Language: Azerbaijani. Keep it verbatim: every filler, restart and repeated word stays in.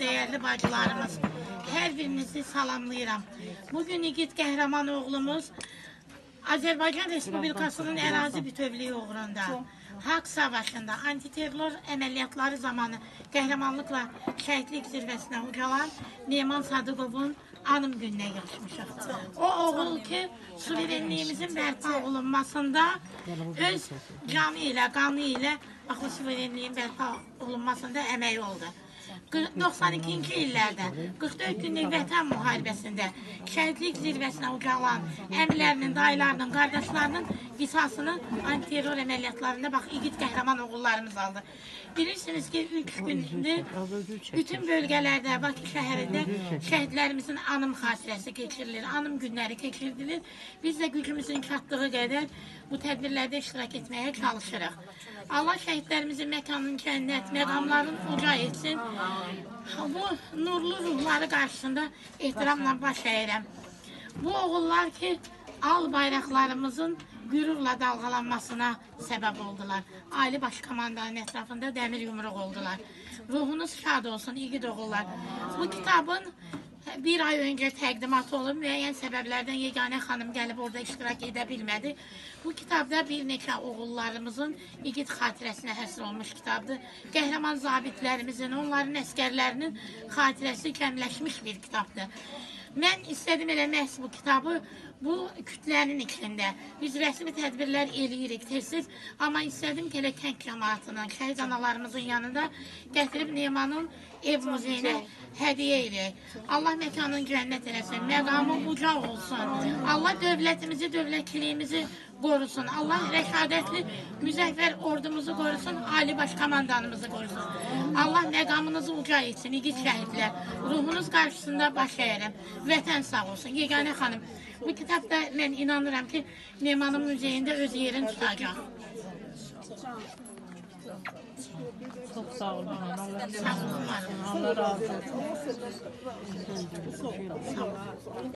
değerli bacılarımız. Her birinizi salamlayıram. Bugün İgid Qəhrəman oğlumuz Azərbaycan Respublikasının ərazi bütövlüyü uğrunda haqq savaşında antiterror əməliyyatları zamanı qəhrəmanlıqla şəhidlik zirvəsinə ucalan Neman Sadıqovun anım gününə yaşmışıq. O oğul ki, suverenliyimizin bərpa olunmasında öz canı ilə, qanı ilə axı suverenliyin bərpa olunmasında əmək oldu. doxsan ikinci illərdə qırx dörd günlük vətən müharibəsində şəhidlik zirvəsinə ucalan əmilərinin, dayılarının, qardaşlarının qisasını antiterror əməliyyatlarında bax, İgid Qəhrəman oğullarımız aldı. Bilirsiniz ki, üç gündür bütün bölgələrdə, Bakı şəhərində şəhidlərimizin anım xatirəsi keçirilir, anım günləri keçirilir. Biz də gücümüzün çatdığı qədər bu tədbirlərdə iştirak etməyə çalışırıq. Allah şəhidlərimizin məkanının cənnət, məqamların uca etsin. Bu nurlu ruhları qarşısında ehtiramla baş əyirəm. Bu oğullar ki, al bayraqlarımızın qürurla dalğalanmasına səbəb oldular. Ali Baş Komandanın ətrafında dəmir yumruq oldular. Ruhunuz şad olsun, İgid oğullar. Bu kitabın bir ay öncə təqdimatı olub, müəyyən səbəblərdən Yeganə xanım gəlib orada iştirak edə bilmədi. Bu kitabda bir neçə oğullarımızın İgid xatirəsinə həsr olmuş kitabdır. Qəhrəman zabitlərimizin, onların əskərlərinin xatirəsi cəmləşmiş bir kitabdır. Mən istədim elə məhz bu kitabı bu kütlənin içində. Biz rəsmi tədbirlər eləyirik tez-tez, amma istədim ki, elə kənd cəmaatının, şəhid analarımızın yanında gətirib Nemanın ev muzeyinə hədiyyə eləyək. Allah məkanın cənnət eləsin, məqamı uca olsun. Allah dövlətimizi, dövlətliyimizi qorusun. Allah rəşadətli, müzəffər ordumuzu qorusun, Ali Baş Komandanımızı qorusun. Allah məqamınızı uca etsin, İgid şəhidlər. Ruhunuz qarşısında baş əyirəm. Vətən sağ olsun. Yeganə xanım, bu kitabda mən inanıram ki, Nemanın müzeyində öz yerini tutacaq. Çox sağ olun. Sağ olun. Allah razı olsun. Sağ olun.